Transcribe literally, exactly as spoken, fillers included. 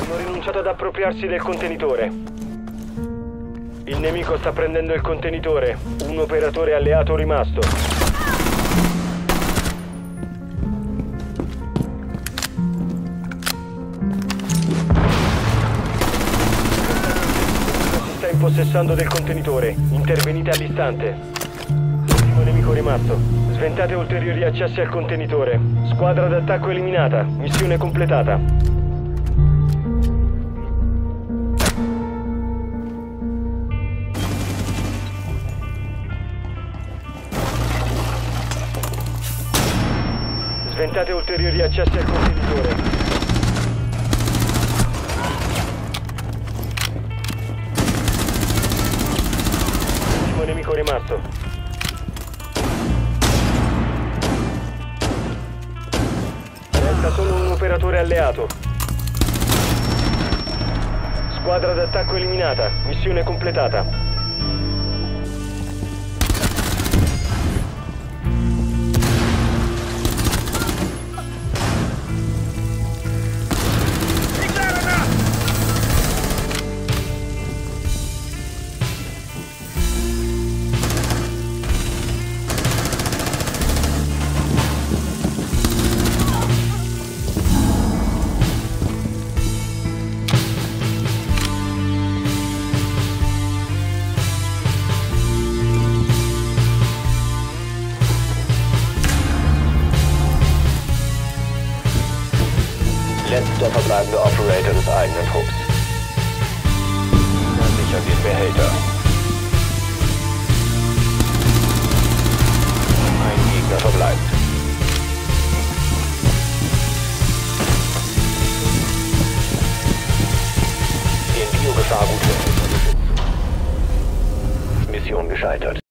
Hanno rinunciato ad appropriarsi del contenitore. Il nemico sta prendendo il contenitore. Un operatore alleato rimasto. Si sta impossessando del contenitore. Intervenite all'istante. Ultimo nemico rimasto. Sventate ulteriori accessi al contenitore. Squadra d'attacco eliminata. Missione completata. Sventate ulteriori accessi al contenitore. Ultimo nemico rimasto. Resta solo un operatore alleato. Squadra d'attacco eliminata. Missione completata. Letzter verbleibende Operator des eigenen Trupps. Sichern den Behälter. Ein Gegner verbleibt. Den Biogefahrgut. Mission gescheitert.